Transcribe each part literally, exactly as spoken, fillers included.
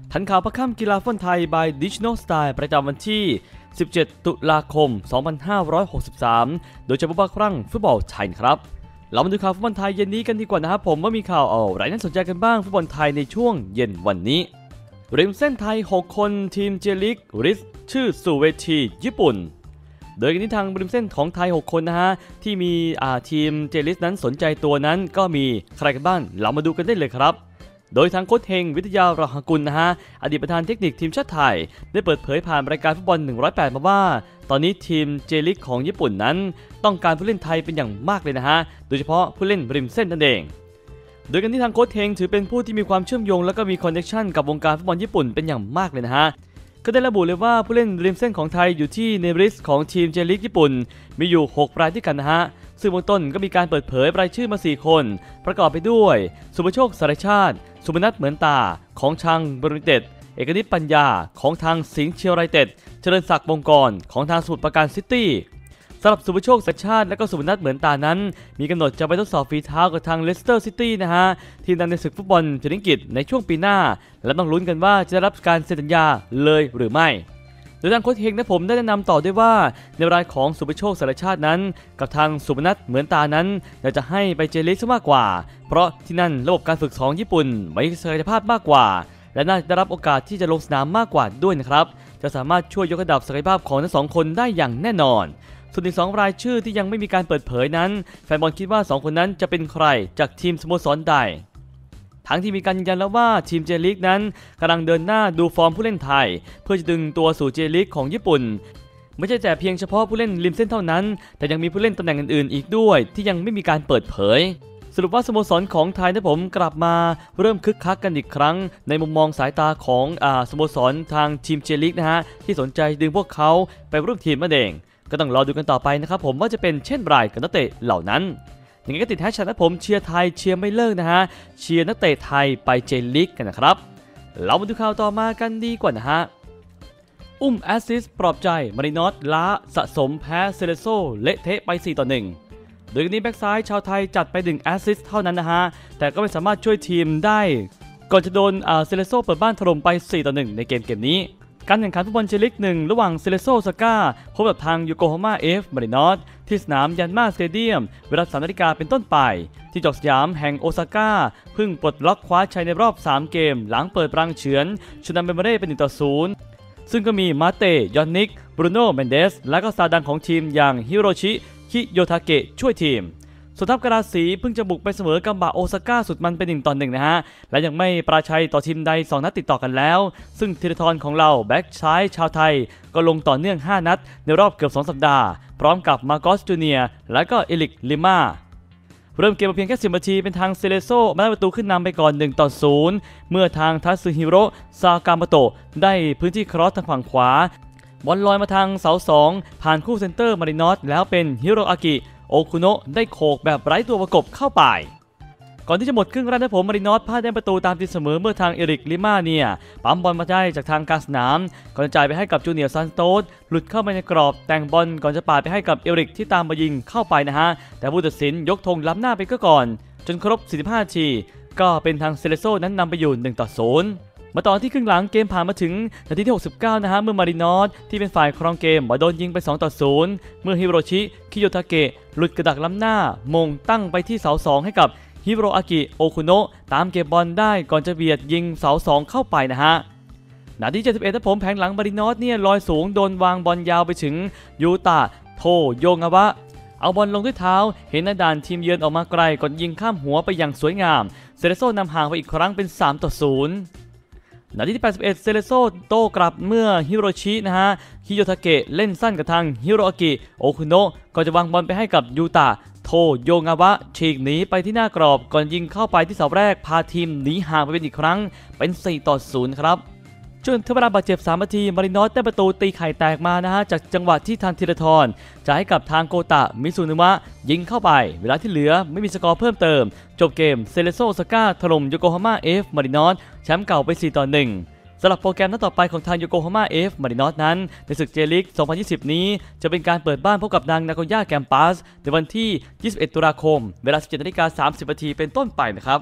ทันข่าวประค่ำกีฬาฟุตบอลไทย by Digital Style ประจำวันที่สิบเจ็ดตุลาคมสองพันห้าร้อยหกสิบสามโดยเฉพาะครั้งฟุตบอลไทยครับเรามาดูข่าวฟุตบอลไทยเย็นนี้กันดีกว่านะครับผมว่ามีข่าวอะไรน่าสนใจกันบ้างฟุตบอลไทยในช่วงเย็นวันนี้ริมเส้นไทยหกคนทีมเจลิกริสชื่อสู่เวทีญี่ปุ่นโดยกันที่ทางริมเส้นของไทยหกคนนะฮะที่มีทีมเจลิสนั้นสนใจตัวนั้นก็มีใครกันบ้างเรามาดูกันได้เลยครับโดยทางโค้ชเฮงวิทยารหกุลนะฮะอดีตประธานเทคนิคทีมชาติไทยได้เปิดเผยผ่านรายการฟุตบอลหนึ่งร้อยแปดมาว่าตอนนี้ทีมเจลิกของญี่ปุ่นนั้นต้องการผู้เล่นไทยเป็นอย่างมากเลยนะฮะโดยเฉพาะผู้เล่นริมเส้นนั่นเองโดยกันที่ทางโค้ชเฮงถือเป็นผู้ที่มีความเชื่อมโยงและก็มีคอนเนคชั่นกับวงการฟุตบอลญี่ปุ่นเป็นอย่างมากเลยนะฮะก็ได้ระบุเลยว่าผู้เล่นริมเส้นของไทยอยู่ที่ในลิสต์ของทีมเจลิกญี่ปุ่นมีอยู่หกรายด้วยกันนะฮะซึ่งเบื้องต้นก็มีการเปิดเผยรายชื่อมาสี่คนประกอบไปด้วยสุภโชคสารชาติสุพนัทเหมือนตาของทางบริเต็ดเอกนิตปัญญาของทางสิงห์เชียวไรเต็ดเจริญศักดิ์วงกรของทางสมุทรปราการซิตี้สำหรับสุภโชคสารชาติและก็สุพนัทเหมือนตานั้นมีกำหนดจะไปทดสอบฝีเท้ากับทางเลสเตอร์ซิตี้นะฮะทีมดังในศึกฟุตบอลพรีเมียร์ลีกในช่วงปีหน้าและต้องลุ้นกันว่าจะได้รับการเซ็นสัญญาเลยหรือไม่โดยทางโค้ชเฮงและผมได้แนะนำต่อด้วยว่าในรายของสุภโชคสารชาตินั้นกับทางสุพนัทเหมือนตานั้นอยากจะให้ไปเจลิกซะมากกว่าเพราะที่นั่นระบบการฝึกของญี่ปุ่นมีศักยภาพมากกว่าและน่าจะได้รับโอกาสที่จะลงสนามมากกว่าด้วยนะครับจะสามารถช่วยยกระดับศักยภาพของทั้งสองคนได้อย่างแน่นอนส่วนอีกสองรายชื่อที่ยังไม่มีการเปิดเผยนั้นแฟนบอลคิดว่าสองคนนั้นจะเป็นใครจากทีมสโมสรใดทั้งที่มีการยืนยันแล้วว่าทีมเจลิกนั้นกำลังเดินหน้าดูฟอร์มผู้เล่นไทยเพื่อจะดึงตัวสู่เจลิกของญี่ปุ่นไม่ใช่แต่เพียงเฉพาะผู้เล่นริมเส้นเท่านั้นแต่ยังมีผู้เล่นตำแหน่งอื่นๆอีกด้วยที่ยังไม่มีการเปิดเผยสรุปว่าสโมสรของไทยนะผมกลับมาเริ่มคึกคักกันอีกครั้งในมุมมองสายตาของอ่าสโมสรทางทีมเจลิกนะฮะที่สนใจดึงพวกเขาไปร่วมทีมนั่นเองก็ต้องรอดูกันต่อไปนะครับผมว่าจะเป็นเช่นไรกับนักเตะเหล่านั้นอย่างไรก็ติดแฮชแท็กนะผมเชียร์ไทยเชียร์ไม่เลิกนะฮะเชียร์นักเตะไทยไปเจลิกกันนะครับเรามาดูข่าวต่อมากันดีกว่านะฮะอุ้มแอสซิสปลอบใจมารินอสล้าสะสมแพ้เซเลโซเละเทะไปสี่ต่อหนึ่งโดยนี้แบ็กซ้ายชาวไทยจัดไปหนึ่งแอสซิสเท่านั้นนะฮะแต่ก็ไม่สามารถช่วยทีมได้ก่อนจะโดนเซเลโซเปิดบ้านถล่มไปสี่ต่อหนึ่งในเกมเกมนี้การแข่งขันฟุตบอลเจลิกหนึ่งระหว่างเซเลโซซาก้าพบกับทางโยโกฮาม่าเอฟมารินอสที่สนามยันมาสเตเดียมเวลาสามนาฬิกาเป็นต้นไปที่จอกสยามแห่งโอซาก้าเพิ่งปลดล็อกคว้าชัยในรอบสามเกมหลังเปิดรังเฉือนชนะเบเมเร่เป็นหนึ่งต่อศูนย์ซึ่งก็มีมาเตยอนนิกบรูโน่เมนเดสและก็สตาร์ดังของทีมอย่างฮิโรชิคิโยทาเกะช่วยทีมส่วนทัพกราศีเพิ่งจะบุกไปเสมอกัมบะโอซาก้าสุดมันเป็นหนึ่งต่อหนึ่งนะฮะและยังไม่ปราชัยต่อทีมใดสองนัดติดต่อกันแล้วซึ่งธีรทรของเราแบ็กซ้ายชาวไทยก็ลงต่อเนื่องห้านัดในรอบเกือบสองสัปดาห์พร้อมกับมาโกสจูเนียร์และก็เอลิกลิม่าเริ่มเกมมาเพียงแค่สิบนาทีเป็นทางเซเลโซมาได้ประตูขึ้นนำไปก่อนหนึ่งต่อศูนย์เมื่อทางทัสึฮิโร่ซากาโมโตะได้พื้นที่ครอสทางฝั่งขวาบอลลอยมาทางเสาสองผ่านคู่เซนเตอร์มารินอสแล้วเป็นฮิโรอากิโอคุโนะได้โขกแบบไร้ตัวประกบเข้าไปก่อนที่จะหมดครึ่งแรกนะผมมารินอสพลาดได้ประตูตามตีเสมอเมื่อทางเอริกลิม่าเนี่ยปั๊มบอลมาได้จากทางกลางสนามก่อนจะจ่ายไปให้กับจูเนียร์ซันโตสหลุดเข้าไปในกรอบแต่งบอลก่อนจะปาดไปให้กับเอริกที่ตามมายิงเข้าไปนะฮะแต่ผู้ตัดสินยกธงล้ำหน้าไปก็ก่อนจนครบสี่สิบห้านาทีก็เป็นทางเซเลโซนั้นนำไปอยู่หนึ่งต่อศูนย์มาต่อที่ครึ่งหลังเกมผ่านมาถึงนาทีที่หกสิบเก้านะฮะเมื่อมารินอสที่เป็นฝ่ายครองเกมโดนยิงไปสองต่อศูนย์เมื่อฮิโรชิคิโยทาเกะหลุดกระดักล้ำหน้ามงตั้งไปที่เสาสองให้กับฮิโรอากิโอคุโนะตามเก็บบอลได้ก่อนจะเบียดยิงเสาสองเข้าไปนะฮะนาทีเจ็ดสิบเอ็ดถ้าผมแผงหลังมารินอสเนี่ยลอยสูงโดนวางบอลยาวไปถึงยูตะโทโยงาวะเอาบอลลงด้วยเท้าเห็นหน้าด่านทีมเยือนออกมาไกลก่อนยิงข้ามหัวไปอย่างสวยงามเซเลโซนำห่างไปอีกครั้งเป็นสามต่อศูนย์นาทีที่แปดสิบเอ็ดเซเลโซโต้กลับเมื่อฮิโรชินะฮะคิโยทาเกะเล่นสั้นกับทางฮิโรอากิโอคุโนะก่อนจะวางบอลไปให้กับยูตะโทโยงาวะฉีกหนีไปที่หน้ากรอบก่อนยิงเข้าไปที่เสาแรกพาทีมหนีห่างไปเป็นอีกครั้งเป็นสี่ต่อศูนย์ครับจนทเวลาบาดเจ็บสามนาทีมารินอสได้ประตูตีไข่แตกมานะฮะจากจังหวะที่ทางธีรทรจะให้กับทางโกตะมิซุนุมะยิงเข้าไปเวลาที่เหลือไม่มีสกอร์เพิ่มเติมจบเกมเซเลโซซาก้าถล่มโยโกฮาม่าเอฟมารินอสแชมป์เก่าไปสี่ต่อหนึ่งสำหรับโปรแกรมนัดต่อไปของทางโยโกฮาม่าเอฟมารินอสนั้นในศึกเจลิกสองพันยี่สิบนี้จะเป็นการเปิดบ้านพบกับนางนาโกย่าแกมปัสในวันที่ยี่สิบเอ็ดตุลาคมเวลา สิบเจ็ดนาฬิกาสามสิบนาทีเป็นต้นไปนะครับ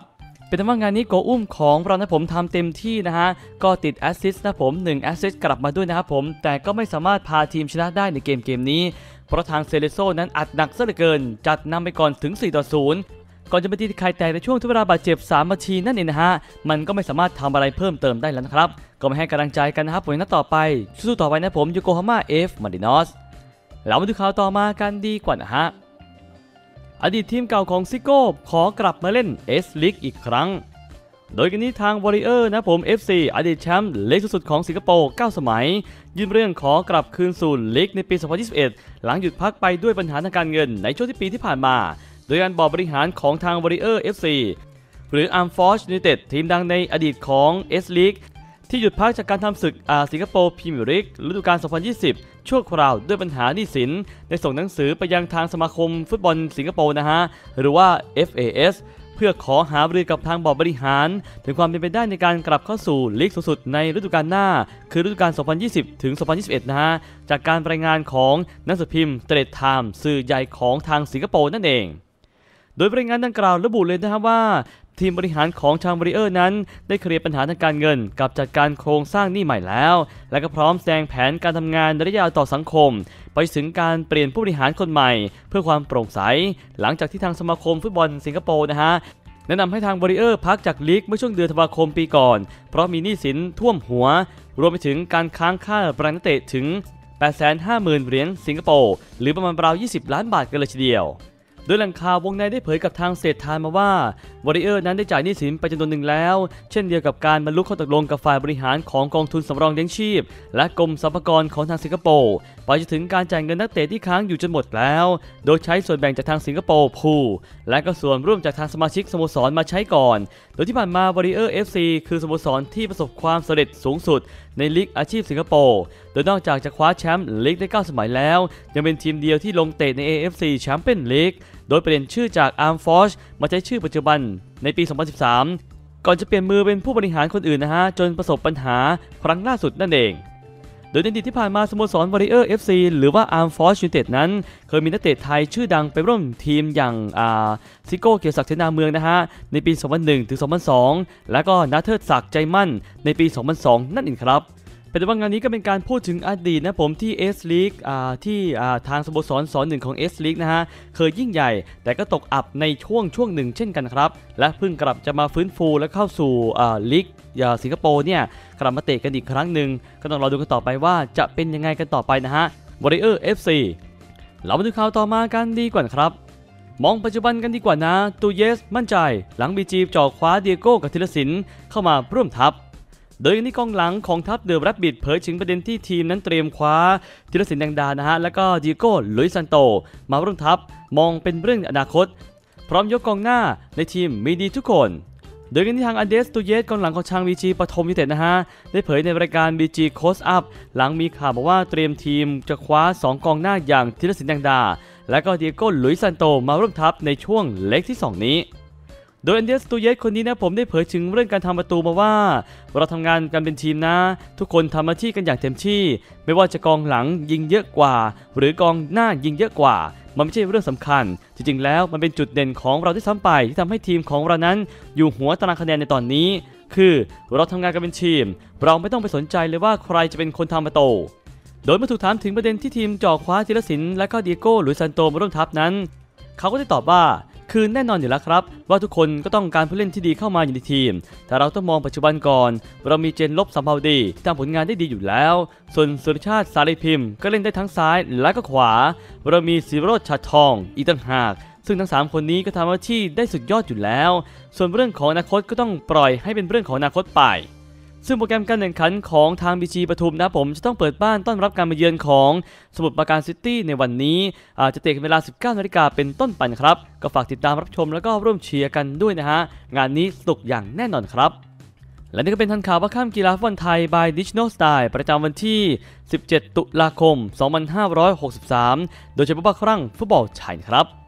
เป็นว่างานนี้โกอุ้มของเรานะผมทำเต็มที่นะฮะก็ติดแอสซิสต์นะผมหนึ่งแอสซิสต์กลับมาด้วยนะครับผมแต่ก็ไม่สามารถพาทีมชนะได้ในเกมเกมนี้เพราะทางเซเลโซนั้นอัดหนักซะเหลือเกินจัดนำไปก่อนถึงสี่ต่อศูนย์ก่อนจะไปตีไข่แตกในช่วงทดเวลาบาดเจ็บสามนาทีนั่นเองนะฮะมันก็ไม่สามารถทำอะไรเพิ่มเติมได้แล้วนะครับก็มาให้กำลังใจกันนะครับผลนัดต่อไปสู้ต่อไปนะผมโยโกฮาม่าเอฟมารินอสเรามาดูข่าวต่อมากันดีกว่านะฮะอดีตทีมเก่าของซิโก้ขอกลับมาเล่นเอสลีกอีกครั้งโดยกันนี้ทางวอริเออร์นะผม เอฟ ซี อดีตแชมป์ลีกสุดของสิงคโปร์เก้าสมัยยื่นเรื่องขอกลับคืนสู่ลีกในปีสองพันยี่สิบเอ็ดหลังหยุดพักไปด้วยปัญหาทางการเงินในช่วงที่ปีที่ผ่านมาโดยการบอร์ดบริหารของทางวอริเออร์ เอฟ ซี หรือ Armed Forces United ทีมดังในอดีตของ เอส League ที่หยุดพักจากการทำศึกอาสิงคโปร์พรีเมียร์ลีกฤดูกาลสองพันยี่สิบชั่วคราวด้วยปัญหาหนี้สินได้ส่งหนังสือไปยังทางสมาคมฟุตบอลสิงคโปร์นะฮะหรือว่า เอฟ เอ เอสเพื่อขอหารือกับทางบอร์ดบริหารถึงความเป็นไปได้ในการกลับเข้าสู่ลีกสูงสุดในฤดูกาลหน้าคือฤดูกาลสองพันยี่สิบถึงสองพันยี่สิบเอ็ดนะฮะจากการรายงานของหนังสือพิมพ์เตรดไทม์สื่อใหญ่ของทางสิงคโปร์นั่นเองโดยรายงานดังกล่าวระบุเลยนะครับว่าทีมบริหารของทางวอริเออร์นั้นได้เคลียร์ปัญหาทางการเงินกับจัดการโครงสร้างหนี้ใหม่แล้วและก็พร้อมแสดงแผนการทำงานระยะยาวต่อสังคมไปถึงการเปลี่ยนผู้บริหารคนใหม่เพื่อความโปร่งใสหลังจากที่ทางสมาคมฟุตบอลสิงคโปร์นะฮะแนะนำให้ทางวอริเออร์พักจากลีกเมื่อช่วงเดือนธันวาคมปีก่อนเพราะมีหนี้สินท่วมหัวรวมไปถึงการค้างค่าแรงนักเตะถึง แปดแสนห้าหมื่น เหรียญสิงคโปร์หรือประมาณราวยี่สิบล้านบาทกันเลยทีเดียวโดยแหล่งข่าววงในได้เผยกับทางเศรษฐานมาว่าวอริเออร์นั้นได้จ่ายหนี้สินไปจำนวนหนึ่งแล้วเช่นเดียวกับการบรรลุข้อตกลงกับฝ่ายบริหารของกองทุนสำรองเลี้ยงชีพและกรมสรรพากรของทางสิงคโปร์ไปจนถึงการจ่ายเงินนักเตะที่ค้างอยู่จนหมดแล้วโดยใช้ส่วนแบ่งจากทางสิงคโปร์พูลและก็ส่วนร่วมจากทางสมาชิกสโมสรมาใช้ก่อนโดยที่ผ่านมาวอริเออร์ เอฟ ซี คือสโมสรที่ประสบความสำเร็จสูงสุดในลีกอาชีพสิงคโปร์โดยนอกจากจะคว้าแชมป์ลีกได้เก้าสมัยแล้วยังเป็นทีมเดียวที่ลงเตะใน เอ เอฟ ซี Champions League โดยเปลี่ยนชื่อจาก Armed Forces มาใช้ชื่อปัจจุบันในปี สองพันสิบสาม ก่อนจะเปลี่ยนมือเป็นผู้บริหารคนอื่นนะฮะจนประสบปัญหาครั้งล่าสุดนั่นเองโดยในอดีตที่ผ่านมาสโมสร Warrior เอฟ ซี หรือว่า Armed Forces United นั้นเคยมีนักเตะไทยชื่อดังไปร่วมทีมอย่างอ่าซิโก้เกียรติศักดิ์เสนาเมืองนะฮะในปี สองพันหนึ่งถึงสองพันสอง แล้วก็ณเทิดศักดิ์ใจมั่นในปี สองพันสอง นั่นเองครับเป็นว่างานนี้ก็เป็นการพูดถึงอดีตนะผมที่ S League อ่าที่อ่าทางสโมสรสอนหนึ่งของ S League นะฮะเคยยิ่งใหญ่แต่ก็ตกอับในช่วงช่วงหนึ่งเช่นกันครับและเพิ่งกลับจะมาฟื้นฟูและเข้าสู่อ่าลีกสิงคโปร์เนี่ยกลับมาเตะกันอีกครั้งหนึ่งก็ต้องรอดูกันต่อไปว่าจะเป็นยังไงกันต่อไปนะฮะ Warrior เอฟ ซี เรามาดูข่าวต่อมากันดีกว่าครับมองปัจจุบันกันดีกว่านะตูเยสมั่นใจหลังบีจีจ่อคว้าเดียโก้กับธีรศิลป์เข้ามาร่วมทัพโดยนี้กองหลังของทัพเดอะแรบบิทเผยถึงประเด็นที่ทีมนั้นเตรียมคว้าธีรศิลป์แดงดานะฮะแล้วก็เดียโก้ลุยซันโตมาร่วมทัพมองเป็นเรื่องอนาคตพร้อมยกกองหน้าในทีมมีดีทุกคนโดยกันที่ทางอันเดสตูเยสกองหลังของทางบีจีปฐมยูไนเต็ดนะฮะได้เผยในรายการ บี จี Close Up หลังมีข่าวบอกว่าเตรียมทีมจะคว้าสองกองหน้าอย่างธีรศิลป์แดงดาและก็เดียโก้ลุยซันโตมาร่วมทัพในช่วงเล็กที่สองนี้โดยอันเดสตูเยสคนนี้นะผมได้เผยถึงเรื่องการทำประตูมาว่าเราทำงานกันเป็นทีมนะทุกคนทำหน้าที่กันอย่างเต็มที่ไม่ว่าจะกองหลังยิงเยอะกว่าหรือกองหน้ายิงเยอะกว่ามันไม่ใช่เรื่องสำคัญจริงๆแล้วมันเป็นจุดเด่นของเราที่ซ้ำไปที่ทำให้ทีมของเรานั้นอยู่หัวตารางคะแนนในตอนนี้คือเราทำงานกันเป็นทีมเราไม่ต้องไปสนใจเลยว่าใครจะเป็นคนทำประตูโดยเมื่อถูกถามถึงประเด็นที่ทีมจ่อคว้าธีรศิลป์และก็เดียโก้หรือซันโตมาร่วมทัพนั้นเขาก็ได้ตอบว่าคือแน่นอนอยู่แล้วครับว่าทุกคนก็ต้องการผู้เล่นที่ดีเข้ามาอยู่ในทีมแต่เราต้องมองปัจจุบันก่อนเรามีเจนลบสัมภาวดีที่ทำผลงานได้ดีอยู่แล้วส่วนสุรชาติสาลีพิมพ์ก็เล่นได้ทั้งซ้ายและก็ขวาเรามีศิโรจน์ฉัตรทองอีกต่างหากซึ่งทั้งสามคนนี้ก็ทำหน้าที่ได้สุดยอดอยู่แล้วส่วนเรื่องของอนาคตก็ต้องปล่อยให้เป็นเรื่องของอนาคตไปซึ่งโปรแกรมการแข่งขันของทาง บี จี ปทุมนะผมจะต้องเปิดบ้านต้อนรับการมาเยือนของสมุทรปราการซิตี้ในวันนี้อาจจะเตะกันเวลา สิบเก้านาฬิกาเป็นต้นไปครับก็ฝากติดตามรับชมแล้วก็ร่วมเชียร์กันด้วยนะฮะงานนี้สนุกอย่างแน่นอนครับและนี่ก็เป็นทันข่าวว่าข้ามกีฬาฟุตบอลไทย by Digital Style ประจำวันที่สิบเจ็ดตุลาคมสองพันห้าร้อยหกสิบสามโดยเฉพาะครั้งฟุตบอลชายครับ